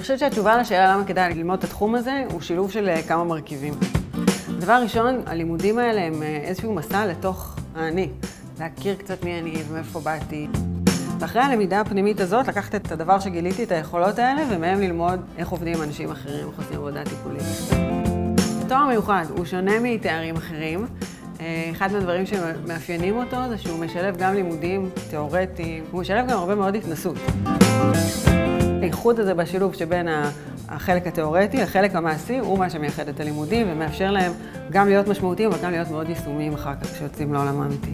חושבת שהתשובה לשאלה למה כדאי ללמוד את התחום הזה הוא שילוב של כמה מרכיבים. דבר ראשון, הלימודים האלה הם איזשהו מסע לתוך האני. להכיר קצת מי אני ומאיפה באתי. ואחרי הלמידה הפנימית הזאת, לקחת את הדבר שגיליתי, את היכולות האלה, ומהם ללמוד איך עובדים עם אנשים אחרים, איך עושים עבודה טיפולית. תואר מיוחד הוא שונה מתארים אחרים. אחד מהדברים שמאפיינים אותו זה שהוא משלב גם לימודים תיאורטיים, הוא משלב גם הרבה מאוד התנסות. הייחוד הזה בשילוב שבין החלק התיאורטי, החלק המעשי, הוא מה שמייחד את הלימודים ומאפשר להם גם להיות משמעותיים וגם להיות מאוד יישומיים אחר כך כשיוצאים לעולם האמיתי.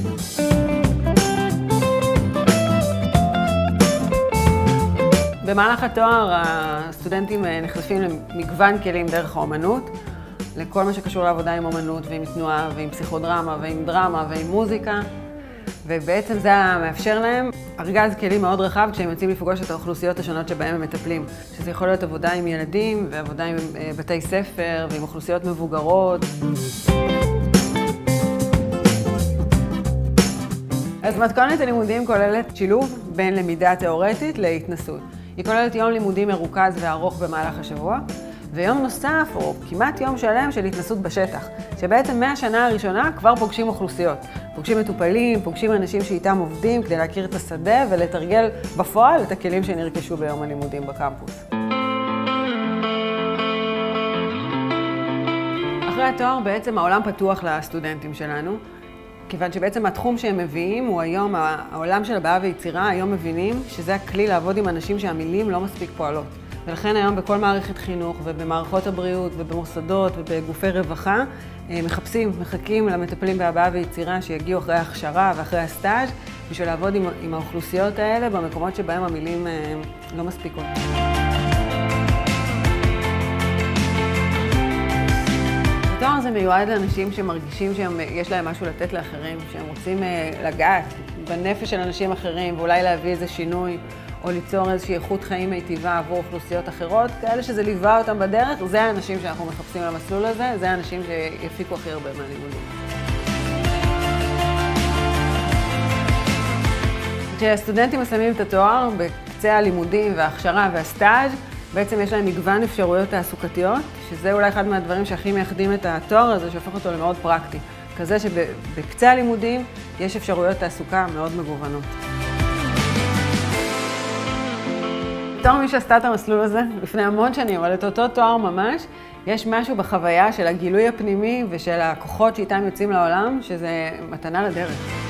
במהלך התואר הסטודנטים נחשפים למגוון כלים דרך האומנות, לכל מה שקשור לעבודה עם אומנות ועם תנועה ועם פסיכודרמה ועם דרמה ועם מוזיקה. ובעצם זה מאפשר להם ארגז כלים מאוד רחב כשהם יוצאים לפגוש את האוכלוסיות השונות שבהם הם מטפלים. שזה יכול להיות עבודה עם ילדים ועבודה עם בתי ספר ועם אוכלוסיות מבוגרות. אז מתכונת הלימודים כוללת שילוב בין למידה תיאורטית להתנסות. היא כוללת יום לימודים מרוכז וארוך במהלך השבוע, ויום נוסף, או כמעט יום שלם של התנסות בשטח, שבעצם מהשנה הראשונה כבר פוגשים אוכלוסיות. פוגשים מטופלים, פוגשים אנשים שאיתם עובדים כדי להכיר את השדה ולתרגל בפועל את הכלים שנרכשו ביום הלימודים בקמפוס. אחרי התואר בעצם העולם פתוח לסטודנטים שלנו, כיוון שבעצם התחום שהם מביאים הוא היום, העולם של הבעה ויצירה, היום מבינים שזה הכלי לעבוד עם אנשים שהמילים לא מספיק פועלות. ולכן היום בכל מערכת חינוך ובמערכות הבריאות ובמוסדות ובגופי רווחה מחכים למטפלים בהבעה ויצירה שיגיעו אחרי ההכשרה ואחרי הסטאז' בשביל לעבוד עם האוכלוסיות האלה במקומות שבהם המילים לא מספיקות. התואר הזה מיועד לאנשים שמרגישים שיש להם משהו לתת לאחרים, שהם רוצים לגעת בנפש של אנשים אחרים ואולי להביא איזה שינוי או ליצור איזושהי איכות חיים מיטיבה עבור אוכלוסיות אחרות, כאלה שזה ליווה אותם בדרך, זה האנשים שאנחנו מחפשים למסלול הזה, זה האנשים שיפיקו הכי הרבה מהלימודים. כשהסטודנטים מסיימים את התואר, בקצה הלימודים וההכשרה והסטאז' בעצם יש להם מגוון אפשרויות תעסוקתיות, שזה אולי אחד מהדברים שהכי מייחדים את התואר הזה, שהופך אותו למאוד פרקטי. כזה שבקצה הלימודים יש אפשרויות תעסוקה מאוד מגוונות. בתור מי שעשתה את המסלול הזה לפני המון שנים, אבל את אותו תואר ממש, יש משהו בחוויה של הגילוי הפנימי ושל הכוחות שאיתם יוצאים לעולם, שזה מתנה לדרך.